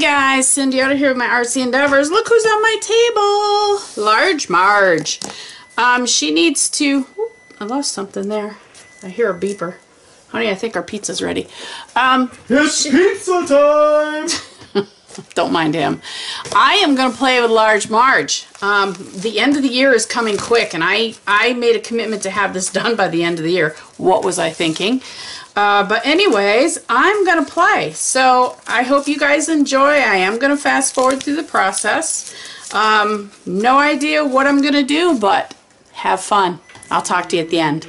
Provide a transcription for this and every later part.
guys, Cindy out here with my artsy endeavors. Look who's on my table. Large Marge. She needs to... Ooh, I lost something there. I hear a beeper. Honey, I think our pizza's ready. It's pizza time! Don't mind him. I am going to play with Large Marge. The end of the year is coming quick, and I made a commitment to have this done by the end of the year. What was I thinking? But anyways, I'm going to play. So I hope you guys enjoy. I am going to fast forward through the process. No idea what I'm going to do, but have fun. I'll talk to you at the end.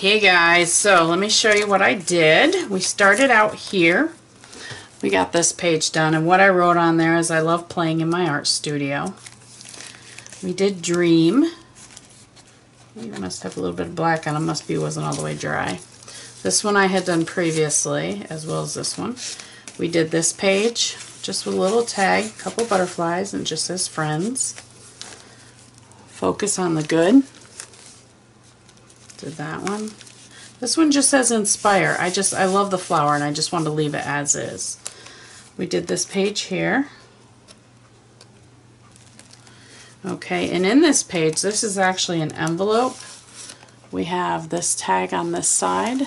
Okay guys, so let me show you what I did. We started out here. We got this page done, and what I wrote on there is I love playing in my art studio. We did dream. You must have a little bit of black on it, must be wasn't all the way dry. This one I had done previously, as well as this one. We did this page, just with a little tag, a couple butterflies, and just says friends. Focus on the good. Did that one. This one just says inspire. I love the flower, and I just wanted to leave it as is. We did this page here. Okay, and in this page, this is actually an envelope. We have this tag on this side.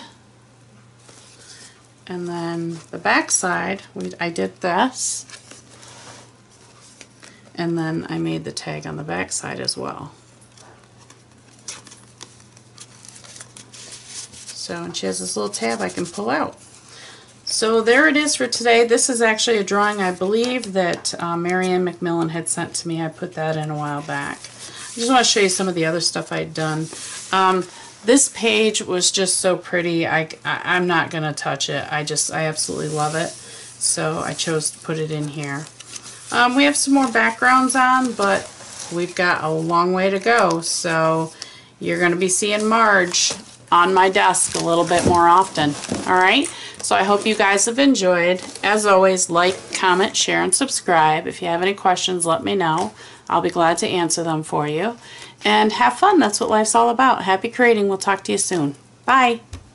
And then the back side, I did this. And then I made the tag on the back side as well. So, and she has this little tab I can pull out. So there it is for today. This is actually a drawing I believe that Marianne McMillan had sent to me. I put that in a while back. I just want to show you some of the other stuff I'd done. This page was just so pretty. I'm not going to touch it. I absolutely love it. So I chose to put it in here. We have some more backgrounds on, but we've got a long way to go. So you're going to be seeing Marge on my desk a little bit more often. Alright, so I hope you guys have enjoyed. As always, like, comment, share, and subscribe. If you have any questions, let me know. I'll be glad to answer them for you. And have fun. That's what life's all about. Happy creating. We'll talk to you soon. Bye.